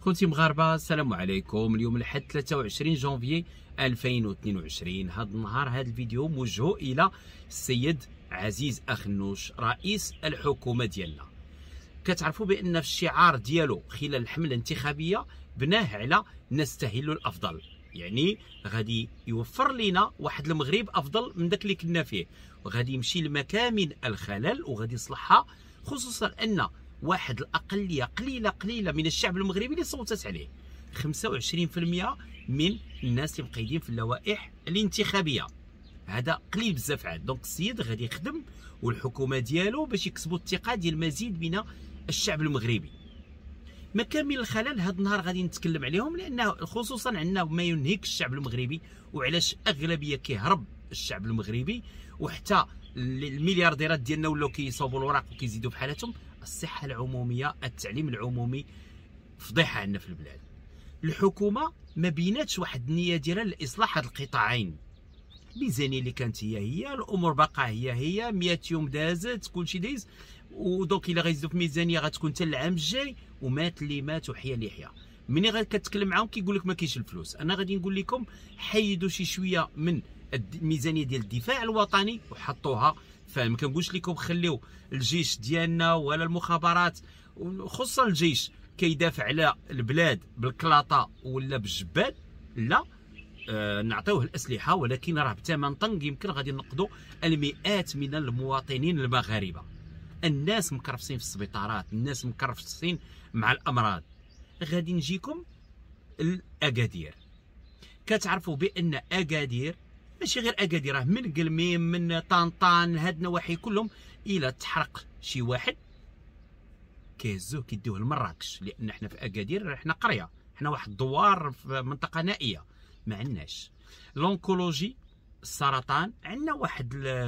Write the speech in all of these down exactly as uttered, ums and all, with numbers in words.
خوتي مغاربه، السلام عليكم. اليوم الأحد ثلاثة وعشرين جونفي ألفين واثنين وعشرين. هذا النهار هذا الفيديو موجه الى السيد عزيز اخنوش رئيس الحكومه ديالنا. كتعرفوا بان في الشعار ديالو خلال الحمله الانتخابيه بناه على نستهل الافضل، يعني غادي يوفر لنا واحد المغرب افضل من داك اللي كنا فيه، وغادي يمشي لمكامن الخلل وغادي يصلحها، خصوصا ان واحد الاقليه قليله قليله من الشعب المغربي اللي صوتت عليه. خمسة وعشرين بالمئة من الناس اللي مقيدين في اللوائح الانتخابيه، هذا قليل بزاف عاد. دونك السيد غادي يخدم والحكومه ديالو باش يكسبوا الثقه ديال المزيد من الشعب المغربي. مكامن الخلل هذا النهار غادي نتكلم عليهم، لان خصوصا عندنا ما ينهك الشعب المغربي وعلاش اغلبيه كيهرب الشعب المغربي، وحتى المليارديرات ديالنا ولاو كيصوبوا الوراق وكيزيدوا في حالتهم. الصحه العموميه، التعليم العمومي فضيحه عندنا في البلاد. الحكومه ما بيناتش واحد النيه ديالها لاصلاح هاد القطاعين. الميزانيه اللي كانت هي هي، الامور باقا هي هي، مئة يوم دازت، كلشي دايز، ودونك الا غيزيدوا في الميزانيه غتكون حتى العام الجاي، ومات اللي مات وحيا اللي حيا. ملي غادي كتكلم معاهم كيقول لك ما كاينش الفلوس. انا غادي نقول لكم حيدوا شي شويه من الميزانيه ديال الدفاع الوطني وحطوها. فما كنقولش لكم خليو الجيش ديالنا ولا المخابرات، خصوصا الجيش كيدافع على البلاد بالكلاطه ولا بالجبال، لا، آه نعطيوه الاسلحه، ولكن راه بثمن طنق يمكن غادي نقضوا المئات من المواطنين المغاربه. الناس مكرفسين في السبيطارات، الناس مكرفسين مع الامراض. غادي نجيكم الاكادير. كتعرفوا بان اكادير ماشي غير اكادير، راه من قلميم من طنطان هاد النواحي كلهم الى تحرق شي واحد كيهزوه كيديوه لمراكش، لان حنا في اكادير حنا قريه، حنا واحد الدوار في منطقه نائيه ما عندناش. لونكولوجي، السرطان، عندنا واحد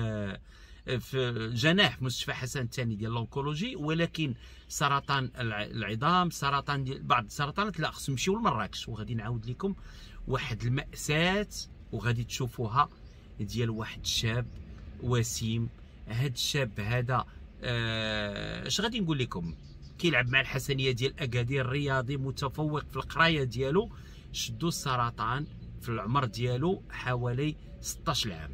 في جناح في مستشفى حسن الثاني ديال لونكولوجي، ولكن سرطان العظام، سرطان ديال بعض السرطانات لا، خصهم نمشيو لمراكش. وغادي نعاود لكم واحد المأساة وغادي تشوفوها ديال واحد الشاب وسيم. هاد الشاب هذا اش آه غادي نقول لكم، كيلعب مع الحسنيه ديال اكادير، رياضي متفوق في القرايه ديالو، شدو السرطان في العمر ديالو حوالي ستطاش عام،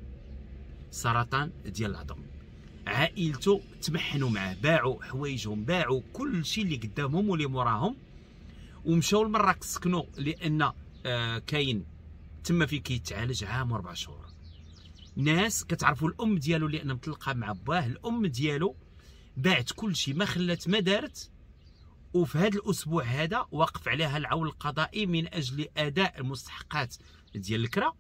سرطان ديال العظم. عائلته تمحنوا معاه، باعوا حوايجهم، باعوا كل شيء اللي قدامهم واللي موراهم، ومشاو لمراكش سكنوا، لان آه كاين تما فين كيتعالج عام واربع شهور. ناس كتعرفوا الام ديالو لان متلقى مع باه، الام ديالو باعت كل شيء، ما خلات ما دارت. وفي هذا الاسبوع هذا وقف عليها العون القضائي من اجل اداء المستحقات ديال الكرا،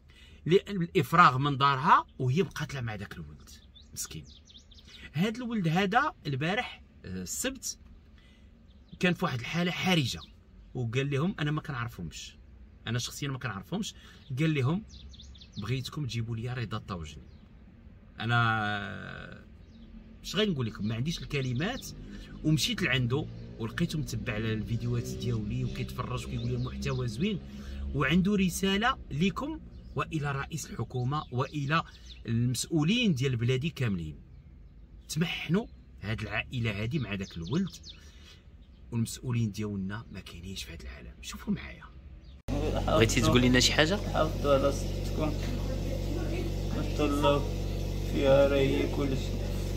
الافراغ من دارها، وهي مقاتله مع داك الولد مسكين. هذا الولد هذا البارح السبت كان في واحد الحاله حرجه، وقال لهم انا ما كنعرفهمش، انا شخصيا ما كنعرفهمش. قال لهم بغيتكم تجيبوا لي رضا الطوجني. انا اش غادي نقول لكم، ما عنديش الكلمات. ومشيت لعنده ولقيته متبع على الفيديوهات ديالي وكيتفرج وكيقول لي المحتوى زوين، وعنده رساله لكم والى رئيس الحكومه والى المسؤولين ديال بلادي كاملين. تمحنوا هاد العائله هادي مع داك الولد، والمسؤولين ديالنا ما كاينينش في هذا العالم. شوفوا معايا. بغيتي تقول لنا شي حاجه؟ حافظوا على صوتكم، نتهلاو فيها، راه هي كلشي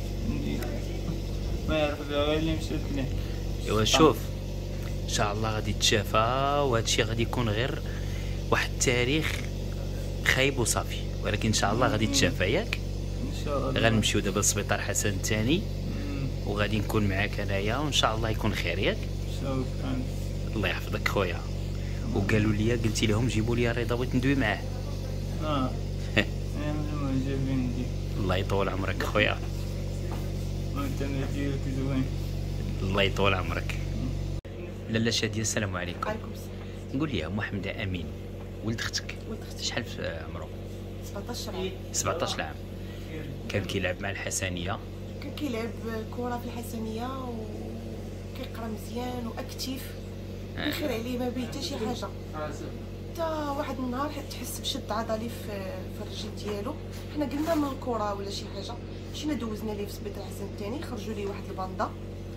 ما يعرف بها غير اللي مشات ليه. ايوا شوف، ان شاء الله غادي تشافى، وهذا الشيء غادي يكون غير واحد التاريخ خايب وصافي، ولكن ان شاء الله غادي تشافى ياك. ان شاء الله غنمشيو دابا للسبيطار حسن الثاني، وغادي نكون معاك انايا، وان شاء الله يكون خير ياك. شكرا، الله يحفظك خويا. وقالوا لي قلتي لهم جيبوا لي رضا بغيت ندوي معاه. اه انا جايبين دي. الله يطول عمرك خويا، وانت ديالك زوين. الله يطول عمرك. لاله شاديه، السلام عليكم. وعليكم السلام. نقول لي ام حمده امين، ولد اختك، ولد اختي شحال في عمره؟ سبعطاش عام. سبعطاش عام. كان كيلعب مع الحسنيه، كان كيلعب كره في الحسنيه وكيقرا مزيان واكتيف، بخير عليه، ما بيه حتى شي حاجه. حتى واحد النهار تحس بشد عضلي في في الرجل ديالو. حنا قلنا من الكره ولا شي حاجه، مشينا دوزنا ليه في سبيطار حسن الثاني، خرجوا ليه واحد الباندا،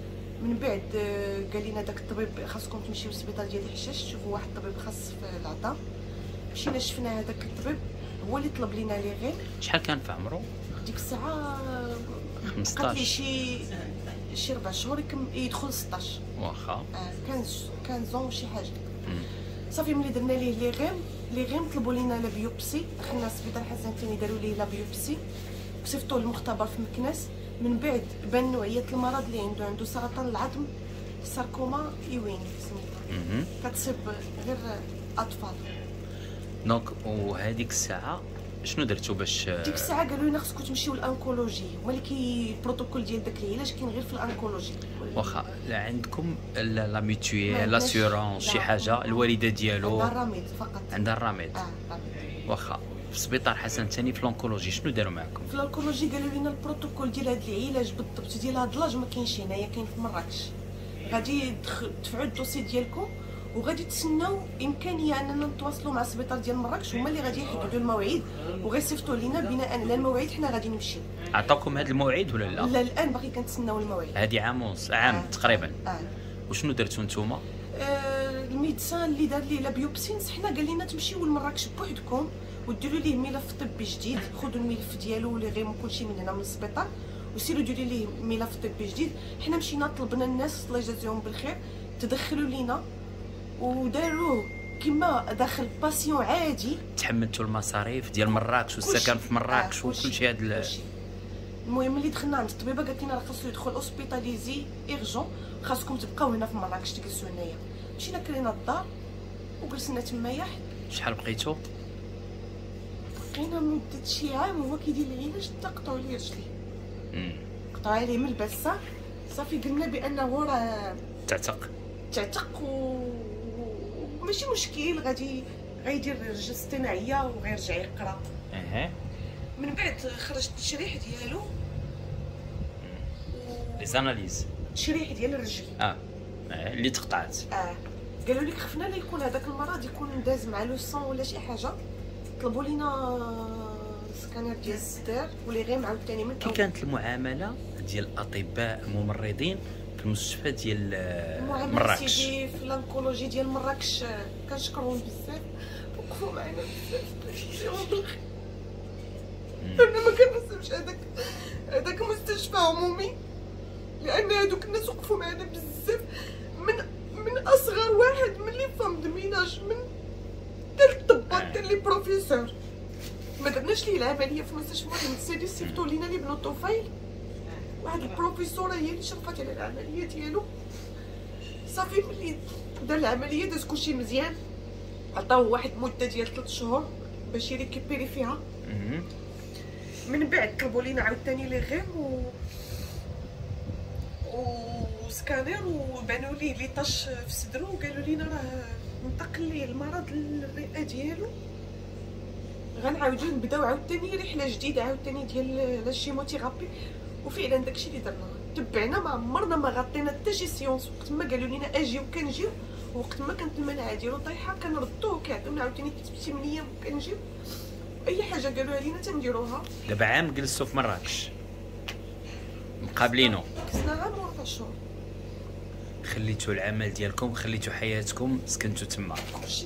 من بعد آه، قال لنا داك الطبيب خاصكم تمشيو للسبيطار ديال الحشاش تشوفوا واحد الطبيب خاص في العطا. مشينا شفنا هذاك الطبيب هو اللي طلب لينا لي غير. شحال كان في عمرو؟ ديك الساعه خمسطاش. قالت لي شي شي ربع شهور يكم يدخل ستطاش. واخا. اه كان كان زون شي حاجه. مم. صافي ملي درنا ليه لي غيم لي غيم طلبوا لينا لا بيوبسي. دخلنا السبيطار حسن الثاني داروا ليه لا بيوبسي وصيفطوه للمختبر في مكناس. من بعد بان نوعيه المرض اللي عنده عنده سرطان العظم ساركوما ايوين سميتها. مهم. كتصيب غير اطفال. دونك وهذيك الساعه شنو درتو باش ديك الساعه قالوا لنا خصكم تمشيو للانكولوجي، هو اللي كي البروتوكول ديال داك العلاج كاين غير في الانكولوجي. واخا لا عندكم لا ما ميتويال عندناش. لاسيورونس شي لا. حاجه الوالده ديالو عندها الرميد فقط. عندها الرميد؟ اه الرميد. واخا. في سبيطار حسن الثاني في لونكولوجي شنو داروا معكم؟ في الانكولوجي قالوا لنا البروتوكول ديال هذا العلاج بالضبط ديال هذا اللاج ما كاينش هنايا، كاين في مراكش. غادي تدفعوا الدوسي ديالكم وغادي تسناو امكانيه اننا نتواصلوا مع السبيطار ديال مراكش، هما اللي غادي يحددوا المواعيد وغيصيفطوا لينا بناء على المواعيد حنا غادي نمشيو. عطاوكم هذا الموعد ولا لا؟ لا الان باقي كنتسناو المواعيد. هذه عام ونص عام آه. تقريبا. اه وشنو درتوا نتوما؟ آه، الميدسان اللي دار لي لا بيوبسي نصحنا قال لنا تمشيو لمراكش بوحدكم وديروا ليه ملف طبي جديد، خذوا الملف ديالو لي غيم كلشي من هنا من السبيطار وسيروا ديروا ليه ملف طبي جديد. حنا مشينا طلبنا الناس الله يجازيهم بالخير تدخلوا لينا وداروه كما داخل باسيون عادي. تحملتوا المصاريف ديال مراكش والسكن في مراكش آه، وكل شيء هذا. كلشي. المهم ملي دخلنا عند الطبيبه قالت لنا راه خاصو يدخل اوسبيتاليزي ايرجون، خاصكم تبقاو هنا في مراكش تجلسوا هنايا. مشينا كرينا الدار وجلسنا تمايا. شحال بقيتوا؟ بقينا مدة شي عام وهو كيدير العلاج حتى قطعوا لي رجلي. امم قطعوا عليه من البسه. صافي قلنا بانه راه تعتق. تعتق و ماشي مشكل غادي غيدير رجل اصطناعيه وغيرجع يقرا. اها. من بعد خرجت التشريح ديالو لي زاناليز. التشريح ديال الرجل. اه آه، اللي تقطعت. اه قالوا لك خفنا لا يكون هذاك المرض يكون داز مع لو سون ولا شي حاجه. طلبوا لينا سكانير ديال الصدر ولي غير عاوتاني من كي كانت المعامله ديال الاطباء الممرضين في المستشفى ديال المعامله مراكش؟ سيدي في الانكولوجي ديال مراكش كنشكرهم بزاف وقفوا معنا بزاف. انا ما كنرسمش هذاك هذاك مستشفى عمومي لان هذوك الناس وقفوا معنا بزاف من من اصغر واحد من لي فام دو ميناج من حتى الطباط حتى لي بروفيسور. ما درناش ليه العمليه في مستشفى واحد السيدي صيفطوا لينا لي بنوطوفايل. واحد البروفيسوره هي اللي شرفت على العمليه ديالو. صافي ملي دار العمليه داز كلشي مزيان عطاوه واحد المده ديال ثلاث شهور باش يريكيبيري فيها. مهم. من بعد طلبوا لينا عاوتاني لي غيم و وسكانير وبانوا ليه لي طاش في صدرو وقالوا لينا راه انتقل ليه المرض للرئه ديالو. غنعاودو نبداو عاوتاني رحله جديده عاوتاني ديال الشيموثيرابي. وفعلا داكشي اللي درنا تبعنا ما عمرنا ما غطينا حتى شي سيونس. وقت ما قالوا لينا اجيو كنجيو وقت ما كانت المناعه ديالو طايحه كنردوه كيعطيونا عاوتاني ثمان ايام كنجيو. اي حاجه قالوها لينا تنديروها. دابا عام جلستوا في مراكش مقابلينو. كسنا عام وربع شهور. خليتوا العمل ديالكم خليتوا حياتكم سكنتوا تما. كلشي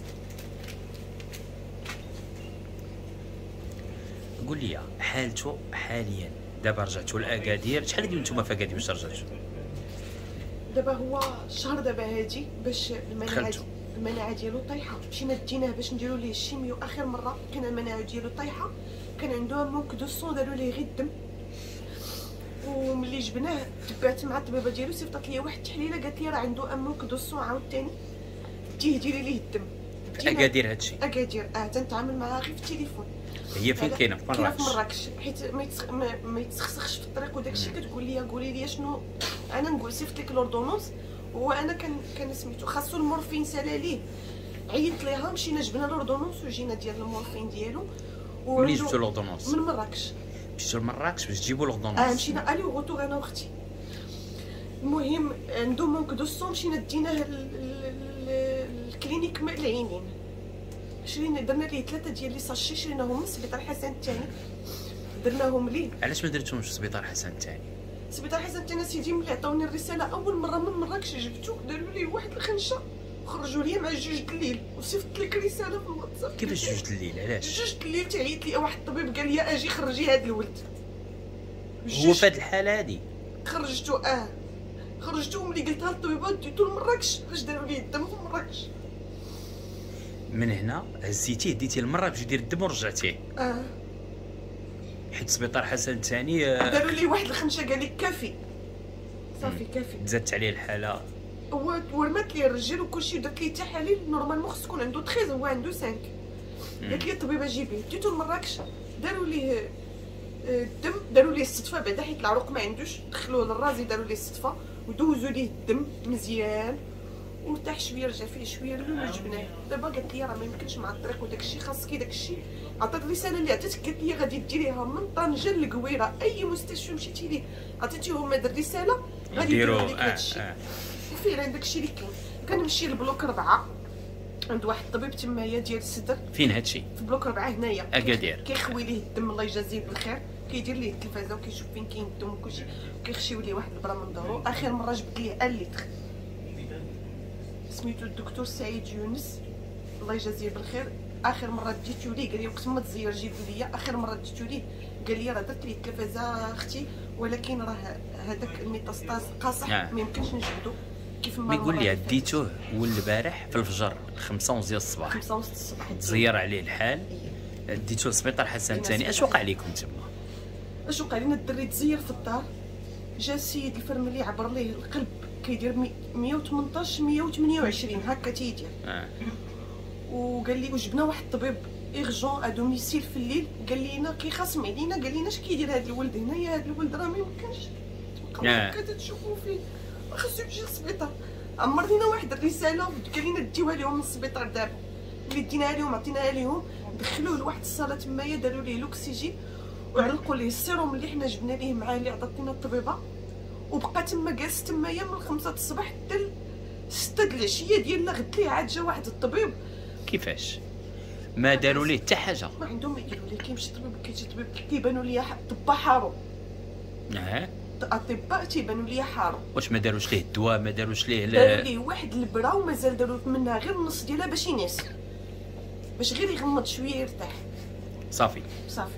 قول لي حالته حاليا دابا رجعتوا لاكادير. شحال ديال نتوما في اكادير باش رجعتوا؟ دابا هو الشهر دابا هادي باش المناعه دخلتو. المناعه ديالو طايحه. مشينا ديناه باش نديرو ليه الشيميو اخر مره لقينا المناعه ديالو طايحه. كان عنده مونك دو سون داروا ليه غير الدم. وملي جبناه تبعت مع الطبيبه ديالو صيفطات ليا واحد التحليله قالت لي راه عنده مونك دو سون عاوتاني ديه ديري ليه الدم. في اكادير هادشي؟ اكادير اه تنتعامل معاها غير في التليفون. هي فين كاينه؟ في كاينه في مراكش. مراكش حيت ما يتسخ... ما, ما يتسخسخش في الطريق وداكشي. كتقول لي قولي لي شنو انا نقول صيفط لك لوردونونس. وانا كان كان سميتو خاصو المورفين سالا ليه عيطت ليها مشينا جبنا لوردونونس وجينا ديال المورفين ديالو. منين جبتوا لوردونونس؟ من مراكش. مشيتوا لمراكش باش تجيبوا لوردونونس؟ اه مشينا الي وغوتور انا واختي. المهم عنده مونك دو سون مشينا ديناه الكلينيك مع العينين. شرينا درنا ليه ثلاثه ديال لي ساشي شريناهم من سبيطار حسن الثاني درناهم ليه. علاش ما درتوهمش في سبيطار حسن الثاني؟ سبيطار حسن انا سيدي ملي عطاوني الرساله اول مره من مراكش جبتو داروا لي واحد الخنشه خرجوا لي مع جوج د الليل وصيفط لك رساله في الواتساب. كيفاش جوج د الليل؟ علاش جوج د الليل تعيط لي واحد الطبيب قال لي اجي خرجي هذا الولد. هو في هذه الحاله هذه خرجتو اه خرجتو ملي قلتها للطبيبه ديتو لمراكش باش داروا لي الدم في مراكش. من هنا هزيتيه ديتيه لمرة باش دير الدم ورجعتيه. اه حيت سبيطار حسن الثاني داروا لي واحد الخنشه قال لي كافي صافي كافي. زادت عليه الحاله. هو ورمات لي الرجال وكلشي درت لي تحاليل نورمالمون خص تكون عنده ثلاثة هو عنده خمسة. قالت لي الطبيبه جيبيه ديتو لمراكش داروا ليه الدم داروا ليه الصدفه بعدا حيت العروق ما عندوش دخلوه للرازي داروا ليه الصدفه ودوزوا ليه الدم مزيان وارتاح شويه رجع فيه شويه لون وجبناه. دابا قالت لي راه ما يمكنش مع الطريق وداك الشيء خاصك داك الشيء. عطات الرساله اللي عطيتك قالت لي غادي ديريها من طنجه للقويره اي مستشفى مشيتي ليه عطيتيهم هاد الرساله غادي يديروا لك هاد الشيء. وفعلا داك الشيء اللي كان كنمشي لبلوك ربعة عند واحد الطبيب تمايا ديال الصدر. فين هادشي؟ في بلوك ربعة هنايا اكادير. كيخوي ليه الدم الله يجازيه بالخير كيدير ليه التلفازه وكيشوف فين كاين الدم وكلشي كيخشيو ليه واحد البرا من ظهرو. اخر مره جبت ليه ان لتر سميتو الدكتور سعيد يونس الله يجازيه بالخير. اخر مره ديتو ليه قال لي وقت ما تزير جيبو ليا. اخر مره ديتو ليه قال لي راه درت ليه التلفازه اختي ولكن راه هذاك الميتاستاز قاصح ما يمكنش نجبدو. كيف ما يقول لي ديتوه ول البارح في الفجر خمسة ونص ديال الصباح خمسة ونص الصباح تزير عليه الحال. ديتو لسبيطار حسن الثاني. اش وقع لكم تما؟ اش وقع لنا الدري تزير في الدار جا السيد الفرملي عبر ليه القلب كيدير مية وثمنطاش مية وثمانية وعشرين هكا تيدير. آه. وقال لي وجبنا واحد الطبيب ايرجون ا دوميسيل في الليل قال لينا كيخاصم علينا قال لنا اش كيدير هذا الولد هنايا هذا الولد راه ما يمكنش تبقاو هكا تشوفوا فيه خاصو يمشي للسبيطار. عمر لينا واحد الرساله قال لنا ديوها لهم للسبيطار دابا. ملي ديناها لهم عطيناها لهم دخلوه لواحد الصاله تمايا داروا ليه لوكسيجين وعلقوا ليه السيروم اللي حنا جبنا ليه معاه اللي عطاتنا الطبيبه وبقى تما جالس تمايا من خمسة الصباح حتى ستة د العشيه ديالنا. غد ليه عاد جا واحد الطبيب. كيفاش ما داروا ليه حتى حاجه؟ ما عندهم ما يديروا ليه. كيمشي الطبيب كيجي الطبيب كيبانوا ليا طبا حارو. اه اطباء تيبانوا ليا حارو. واش ما داروش ليه الدواء؟ ما داروش ليه داروا ليه واحد البرا ومازال داروا منها غير النص ديالها باش ينعس باش غير يغمض شويه يرتاح صافي صافي.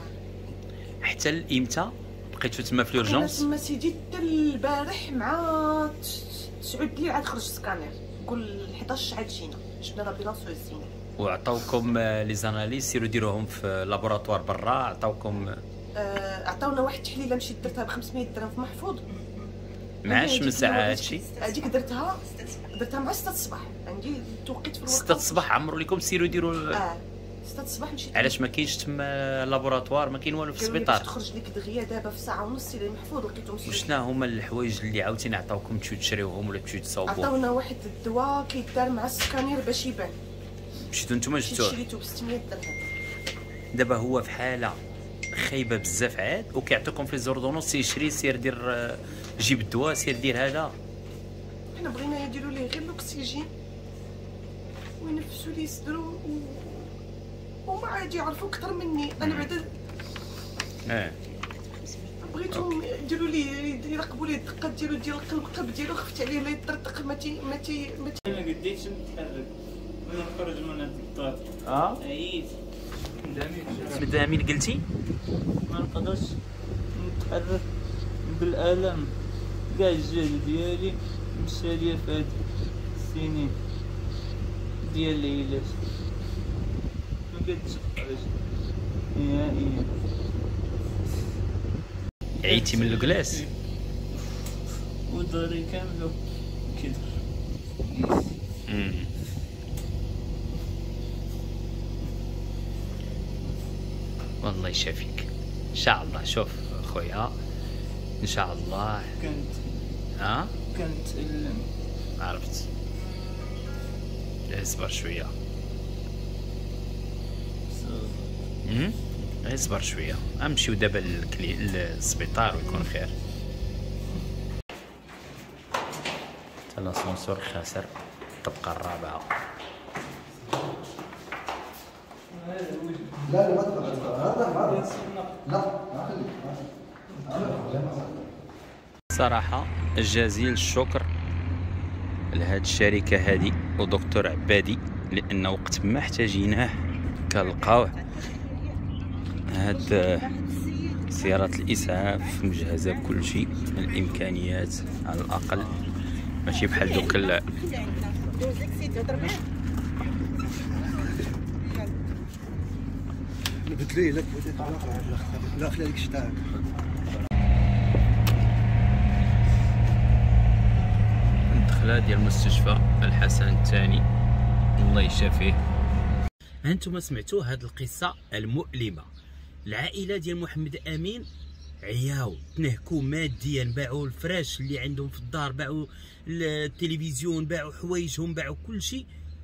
حتى لامتى بقيتو تما في لورجونس؟ تما سيدي حتى البارح مع تسعة الليل عاد خرج سكانير قول حداش عاد جينا جبنا لابيلانس وهزينا. وعطاوكم لي زاناليز سيروا ديروهم في لابوراتوار برا؟ عطاوكم آه عطاونا واحد التحليله مشيت درتها ب خمسمية درهم في محفوظ. معاش من ساعه هادشي؟ هذيك درتها درتها مع ستة الصباح عندي توقيت في الوقت ستة الصباح عمروا لكم سيروا ديروا. اه ستة الصباح مشيت. علاش ما كاينش تما لابوراتوار؟ ما كاين والو في السبيطار. تخرج لك دغيا دابا في ساعه ونص الى المحفوظ لقيتهم. وشنا هما الحوايج اللي عاوتاني عطاوكم تمشيو تشريوهم ولا تمشيو تصاوبوهم؟ عطاونا واحد الدواء كيدار مع السكانير باش يبان. مشيتو نتوما جبتوه؟ شريتو ب ستمية درهم. دابا هو في حاله خايبه بزاف عاد وكيعطيكم في زوردونوس سيشري سير دير جيب الدواء سير دير هذا. حنا بغينا يديروا ليه غير الاكسجين وينفسوا ليه صدرو و... وما عاد يعرفوا اكثر مني. انا بعدا اه بغيتهم يديروا ليه يراقبوا ليه الدقه ديالو ديال القلب القلب ديالو خفت عليه لا يطرطق ما تي ما تي ما تي ما قديتش نتحرك وانا نخرج من هاد الدار. اه عييت بدا مين قلتي؟ ما نقدرش نتحرك بالالم كاع الجهد ديالي مشى ليا في هاد السنين ديال العلاج ما قدرتش نخرج نهائيا. عيتي من الكلاس؟ وداري كامله كدر. والله يشافيك ان شاء الله. شوف خويا ان شاء الله. كنت ها أه؟ كنتألم. عرفت. اصبر شويه. امم اصبر شويه امشيو دابا للسبيطار ويكون خير. الاسانسور خاسر الطبقه الرابعه. لا لا ما تقدر هذا هذا لا ما خليك الصراحة جزيل الشكر لهاد الشركة هادي ودكتور عبادي، لأن وقت ما احتاجيناه كنلقاوه. هاد سيارة الإسعاف مجهزة بكل شيء، الإمكانيات على الأقل، ماشي بحال دوك ال بدلي لك لا خلي لك شتاك. الدخله ديال مستشفى الحسن الثاني الله يشافيه. هانتوما سمعتوا هاد القصه المؤلمه. العائله ديال محمد امين عياو تنهكوا ماديا، باعوا الفراش اللي عندهم في الدار، باعوا التلفزيون، باعوا حوايجهم، باعوا كل شيء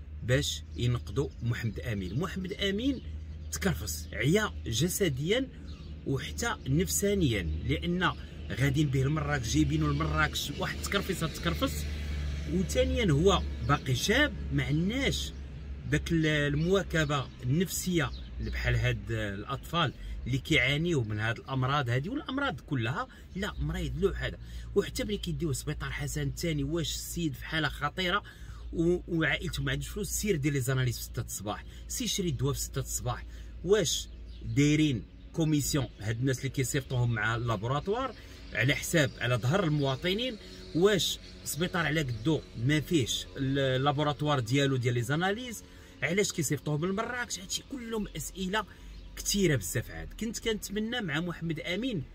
باش ينقذوا محمد امين. محمد امين تكرفس، عيا جسديا وحتى نفسانيا، لان غاديين به لمراكش، جايبينو لمراكش، واحد تكرفس تكرفس. وثانيا هو باقي شاب، ما عندناش داك المواكبه النفسيه اللي بحال هاد الاطفال اللي كيعانيو من هاد الامراض هادي، والامراض كلها لا مريض له هذا. وحتى ملي كيديوه سبيطار حسن الثاني، واش السيد في حاله خطيره وعائلته ما عندوش فلوس، سير دير لي زاناليز في ستة الصباح، سير شري الدواء في ستة الصباح. واش دايرين كوميسيون هاد الناس اللي كيصيفطوهم مع اللابوراتوار على حساب على ظهر المواطنين؟ واش سبيطار على قدو ما فيهش اللابوراتوار ديالو ديال لي زاناليز؟ علاش كيصيفطوهم لمراكش؟ هادشي كلهم اسئله كثيره بزاف. عاد كنت كنتمنى مع محمد امين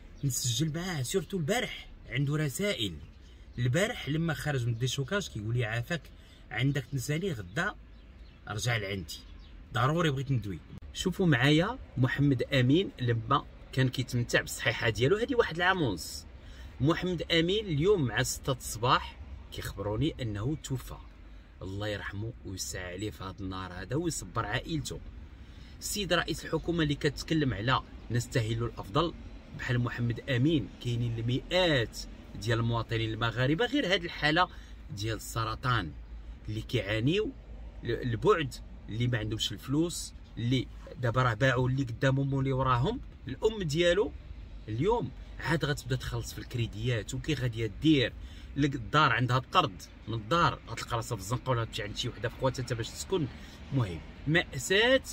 نسجل معاه، سورتو البارح عنده رسائل. البارح لما خرج من الديشوكاج كيقول لي عافاك عندك تنساني، غدا رجع لعندي ضروري بغيت ندوي. شوفوا معايا محمد امين لما كان كيتمتع بالصحيحه ديالو، هذه واحد العام ونص. محمد امين اليوم مع ستة الصباح كيخبروني انه توفى، الله يرحمه ويوسع عليه في هذا النهار هذا ويصبر عائلته. السيد رئيس الحكومه اللي كتكلم على نستاهل الافضل بحال محمد امين، كاينين المئات ديال المواطنين المغاربه غير هذه الحاله ديال السرطان اللي كيعانيو البعد، اللي ما عندهمش الفلوس، اللي دابا راه باعوا اللي قدامهم واللي وراهم. الام ديالو اليوم عاد غتبدا تخلص في الكريديات، وكي غاديه دير الدار عندها الطرد من الدار، غتلقى راسها في الزنقه ولا تمشي عند شي وحده في خواتها باش تسكن. المهم مأساة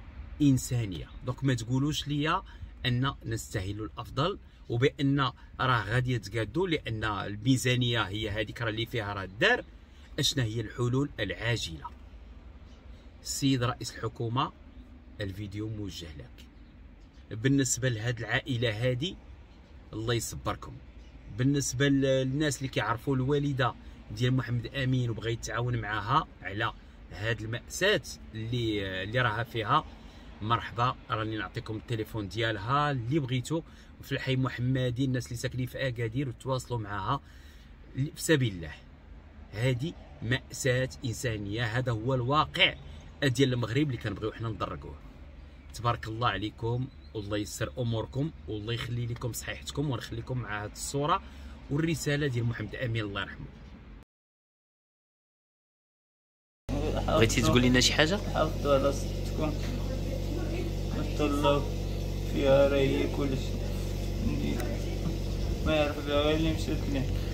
انسانيه. دونك ما تقولوش ليا ان نستاهل الافضل وبان راه غادي يتقادوا، لان الميزانيه هي هذيك راه اللي فيها راه الدار. اشنا هي الحلول العاجله؟ السيد رئيس الحكومه الفيديو موجه لك. بالنسبه لهاد العائله هادي الله يصبركم. بالنسبه للناس اللي كيعرفوا الوالده ديال محمد امين وبغى يتعاون معاها على هاد المأساة اللي اللي راها فيها، مرحبا، راني نعطيكم التليفون ديالها اللي بغيتو في الحي محمدي. الناس اللي ساكنين في اكادير وتواصلوا معها في سبيل الله. هذه مأساة انسانيه، هذا هو الواقع ديال المغرب اللي كنبغيو حنا ندركوه. تبارك الله عليكم والله يسر اموركم والله يخلي لكم صحيحتكم، ونخليكم مع هذه الصوره والرساله ديال محمد امين الله يرحمه. بغيتي تقول لنا شي حاجه؟ حافظوا على صدقكم، نطلعوا فيها راه هي كلشي، ما يعرف بها غير اللي مشات ليه.